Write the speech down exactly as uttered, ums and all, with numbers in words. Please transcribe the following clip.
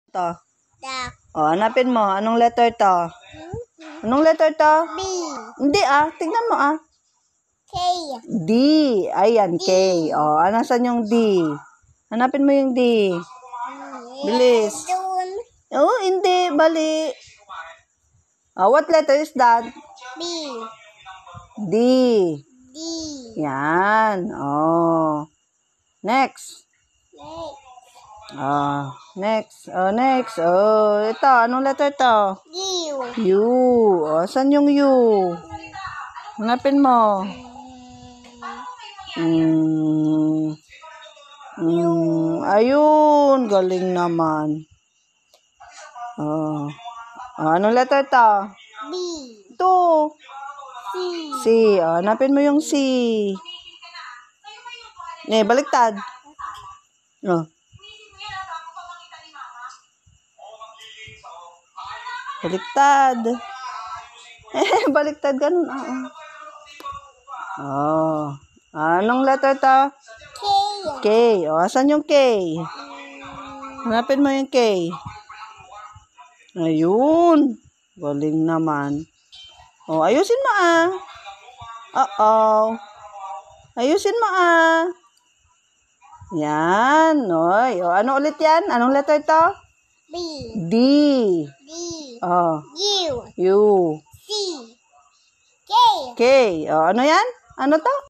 To. Duck. O, hanapin mo. Anong letter to? Anong letter to? B. Hindi ah. Tingnan mo ah. K. D. Ayan, K. O, anasan yung D? Hanapin mo yung D. Bilis. Doon. Oh, hindi. Bali. Oh, what letter is that? B. D. D. Yan. Oh. Next. Next. Oh, next. Oh, next. Oh, ito. Anong letter to? U. U. Oh, saan yung U? Hanapin mo. Mm. Mm. Ayun. Galing naman. Oh. Oh, anong letter to? B. Ito. C. C. Oh, hanapin mo yung C. Eh, baliktad. Oh. Baliktad. Eh, baliktad. Ganun. Oo. Oh. Anong letter to? K. K. O, asan yung K? Hanapin mo yung K. Ayun. Galing naman. O, ayusin mo ah. Uh-oh. Ayusin mo ah. Yan. Oy. O, ano ulit yan? Anong letter to? B. D. D. Oh. U. U. C. K. K. O, ano yan? Ano to?